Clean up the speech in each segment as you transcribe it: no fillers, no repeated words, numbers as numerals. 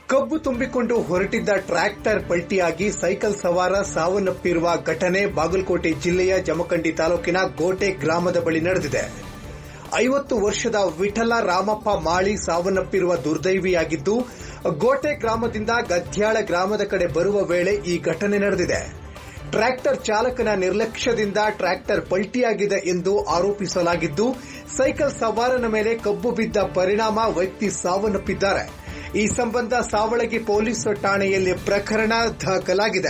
ಕಬ್ಬು ತುಂಬಿಕೊಂಡು ಹೊರಟಿದ್ದ ಟ್ರ್ಯಾಕ್ಟರ್ ಪಲ್ಟಿಯಾಗಿ ಸೈಕಲ್ ಸವಾರ ಸಾವನ್ನಪ್ಪಿರುವ ಘಟನೆ ಬಾಗಲಕೋಟೆ ಜಿಲ್ಲೆಯ ಜಮಖಂಡಿ ತಾಲೂಕಿನ ಗೋಟೆ ಗ್ರಾಮದ ಬಳಿ ನಡೆದಿದೆ. 50 ವರ್ಷದ ವಿಠಲ ರಾಮಪ್ಪ ಮಾಳಿ ಸಾವನ್ನಪ್ಪಿರುವ ದುರ್ದೈವಿಯಾಗಿದ್ದು, ಗೋಟೆ ಗ್ರಾಮದಿಂದ ಗದ್ಯಾಳ ಗ್ರಾಮದ ಕಡೆ ಬರುವ ವೇಳೆ ಈ ಘಟನೆ ನಡೆದಿದೆ. ಟ್ರ್ಯಾಕ್ಟರ್ ಚಾಲಕನ ನಿರ್ಲಕ್ಷ್ಯದಿಂದ ಟ್ರ್ಯಾಕ್ಟರ್ ಪಲ್ಟಿಯಾಗಿದೆ ಎಂದು ಆರೋಪಿಸಲಾಗಿದ್ದು, ಸೈಕಲ್ ಸವಾರನ ಮೇಲೆ ಕಬ್ಬು ಬಿದ್ದ ಪರಿಣಾಮ ವ್ಯಕ್ತಿ ಸಾವನ್ನಪ್ಪಿದ್ದಾರೆ. ಈ ಸಂಬಂಧ ಸಾವಳಗಿ ಪೊಲೀಸ್ ಠಾಣೆಯಲ್ಲಿ ಪ್ರಕರಣ ದಾಖಲಾಗಿದೆ.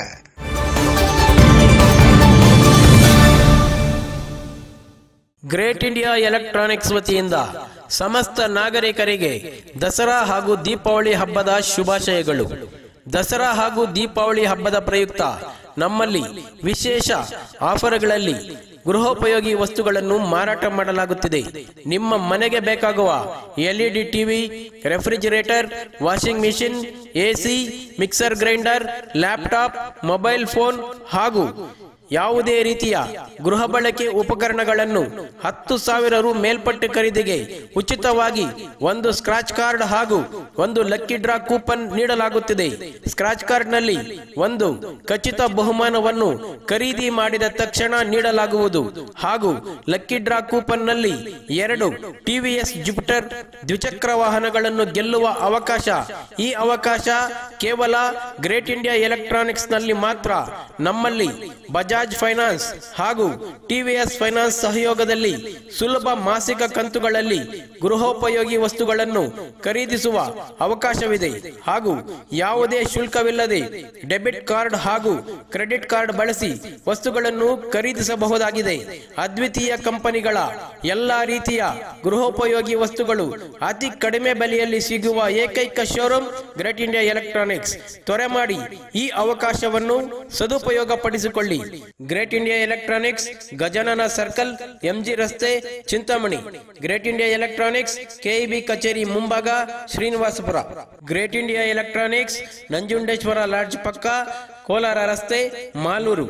ಗ್ರೇಟ್ ಇಂಡಿಯಾ ಎಲೆಕ್ಟ್ರಾನಿಕ್ಸ್ ವತಿಯಿಂದ ಸಮಸ್ತ ನಾಗರಿಕರಿಗೆ ದಸರಾ ಹಾಗೂ ದೀಪಾವಳಿ ಹಬ್ಬದ ಶುಭಾಶಯಗಳು. ದಸರಾ ಹಾಗೂ ದೀಪಾವಳಿ ಹಬ್ಬದ ಪ್ರಯುಕ್ತ ನಮ್ಮಲ್ಲಿ ವಿಶೇಷ ಆಫರ್ಗಳಲ್ಲಿ ಗೃಹೋಪಯೋಗಿ ವಸ್ತುಗಳನ್ನು ಮಾರಾಟ ಮಾಡಲಾಗುತ್ತಿದೆ. ನಿಮ್ಮ ಮನೆಗೆ ಬೇಕಾಗುವ LED TV, refrigerator, washing machine, AC, mixer grinder, laptop, mobile phone ಹಾಗೂ ಯಾವುದೇ ರೀತಿಯ ಗೃಹ ಬಳಕೆ ಉಪಕರಣಗಳನ್ನು 10,000 ರು ಮೇಲ್ಪಟ್ಟ ಖರೀದಿಗೆ ಉಚಿತವಾಗಿ ಒಂದು ಸ್ಕ್ರಾಚ್ ಕಾರ್ಡ್ ಹಾಗೂ ಒಂದು ಲಕ್ಕಿ ಡ್ರಾ ಕೂಪನ್ ನೀಡಲಾಗುತ್ತಿದೆ. ಸ್ಕ್ರಾಚ್ ಕಾರ್ಡ್ನಲ್ಲಿ ಒಂದು ಖಚಿತ ಬಹುಮಾನವನ್ನು ಖರೀದಿ ಮಾಡಿದ ತಕ್ಷಣ ನೀಡಲಾಗುವುದು ಹಾಗೂ ಲಕ್ಕಿ ಡ್ರಾ ಕೂಪನ್ನಲ್ಲಿ 2 TVS ಜುಪಿಟರ್ ದ್ವಿಚಕ್ರ ವಾಹನಗಳನ್ನು ಗೆಲ್ಲುವ ಅವಕಾಶ. ಈ ಅವಕಾಶ ಕೇವಲ ಗ್ರೇಟ್ ಇಂಡಿಯಾ ಎಲೆಕ್ಟ್ರಾನಿಕ್ಸ್ ನಲ್ಲಿ ಮಾತ್ರ. ನಮ್ಮಲ್ಲಿ ಬಜಾಜ್ ಫೈನಾನ್ಸ್ ಹಾಗೂ TVS ಫೈನಾನ್ಸ್ ಸಹಯೋಗದಲ್ಲಿ ಸುಲಭ ಮಾಸಿಕ ಕಂತುಗಳಲ್ಲಿ ಗೃಹೋಪಯೋಗಿ ವಸ್ತುಗಳನ್ನು ಖರೀದಿಸುವ ಅವಕಾಶವಿದೆ ಹಾಗೂ ಯಾವುದೇ ಶುಲ್ಕವಿಲ್ಲದೆ ಡೆಬಿಟ್ ಕಾರ್ಡ್ ಹಾಗೂ ಕ್ರೆಡಿಟ್ ಕಾರ್ಡ್ ಬಳಸಿ ವಸ್ತುಗಳನ್ನು ಖರೀದಿಸಬಹುದಾಗಿದೆ. ಅದ್ವಿತೀಯ ಕಂಪನಿಗಳ ಎಲ್ಲಾ ರೀತಿಯ ಗೃಹೋಪಯೋಗಿ ವಸ್ತುಗಳು ಅತಿ ಕಡಿಮೆ ಬೆಲೆಯಲ್ಲಿ ಸಿಗುವ ಏಕೈಕ ಶೋರೂಮ್ ಗ್ರೇಟ್ ಇಂಡಿಯಾ ಎಲೆಕ್ಟ್ರಾನಿಕ್ಸ್. ತ್ವರೆ ಮಾಡಿ ಈ ಅವಕಾಶವನ್ನು ಸದುಪಯೋಗ ಪಡಿಸಿಕೊಳ್ಳಿ. Great India electronics, Gajanana circle, MG ರಸ್ತೆ, Chintamani. Great India electronics, KEB ಕಚೇರಿ ಮುಂಭಾಗ, Srinivaspur. Great India electronics, Nanjundeshwara lodge ಪಕ್ಕ, ಕೋಲಾರ ರಸ್ತೆ, ಮಾಲೂರು.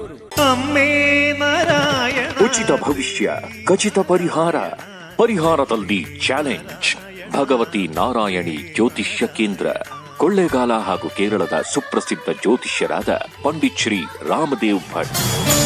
ಉಚಿತ ಭವಿಷ್ಯ, ಖಚಿತ ಪರಿಹಾರ. ಪರಿಹಾರದಲ್ಲಿ ಚಾಲೆಂಜ್. ಭಗವತಿ ನಾರಾಯಣಿ ಜ್ಯೋತಿಷ್ಯ ಕೇಂದ್ರ, ಕೊಳ್ಳೇಗಾಲ ಹಾಗೂ ಕೇರಳದ ಸುಪ್ರಸಿದ್ಧ ಜ್ಯೋತಿಷ್ಯರಾದ ಪಂಡಿತ್ ಶ್ರೀ ರಾಮದೇವ್ ಭಟ್.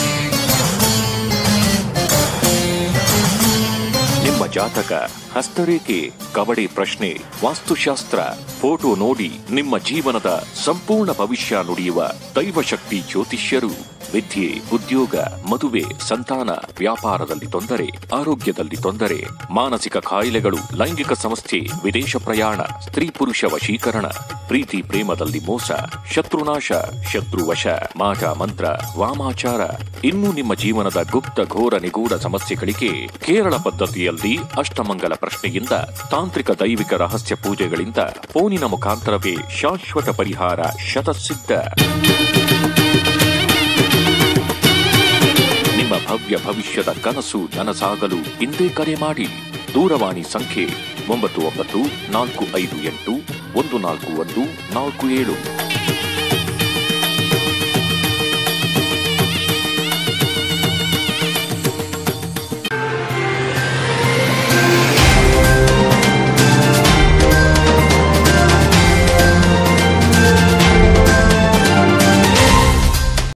ನಿಮ್ಮ ಜಾತಕ, ಹಸ್ತರೇಖೆ, ಕವಡೆ ಪ್ರಶ್ನೆ, ವಾಸ್ತುಶಾಸ್ತ್ರ, ಫೋಟೋ ನೋಡಿ ನಿಮ್ಮ ಜೀವನದ ಸಂಪೂರ್ಣ ಭವಿಷ್ಯ ನುಡಿಯುವ ದೈವಶಕ್ತಿ ಜ್ಯೋತಿಷ್ಯರು. ವಿದ್ಯೆ, ಉದ್ಯೋಗ, ಮದುವೆ, ಸಂತಾನ, ವ್ಯಾಪಾರದಲ್ಲಿ ತೊಂದರೆ, ಆರೋಗ್ಯದಲ್ಲಿ ತೊಂದರೆ, ಮಾನಸಿಕ ಕಾಯಿಲೆಗಳು, ಲೈಂಗಿಕ ಸಮಸ್ಯೆ, ವಿದೇಶ ಪ್ರಯಾಣ, ಸ್ತ್ರೀ ಪುರುಷ ವಶೀಕರಣ, ಪ್ರೀತಿ ಪ್ರೇಮದಲ್ಲಿ ಮೋಸ, ಶತ್ರುನಾಶ, ಶತ್ರುವಶ, ಮಾಟ ಮಂತ್ರ, ವಾಮಾಚಾರ, ಇನ್ನು ನಿಮ್ಮ ಜೀವನದ ಗುಪ್ತ ಘೋರ ನಿಗೂಢ ಸಮಸ್ಯೆಗಳಿಗೆ ಕೇರಳ ಪದ್ಧತಿಯಲ್ಲಿ ಅಷ್ಟಮಂಗಲ ಪ್ರಶ್ನೆಯಿಂದ, ತಾಂತ್ರಿಕ ದೈವಿಕ ರಹಸ್ಯ ಪೂಜೆಗಳಿಂದ, ಫೋನಿನ ಮುಖಾಂತರವೇ ಶಾಶ್ವತ ಪರಿಹಾರ ಶತಸಿದ್ಧ. ನಿಮ್ಮ ಭವ್ಯ ಭವಿಷ್ಯದ ಕನಸು ನನಸಾಗಲು ಇಂದೇ ಕರೆ ಮಾಡಿ. ದೂರವಾಣಿ ಸಂಖ್ಯೆ 9945814147.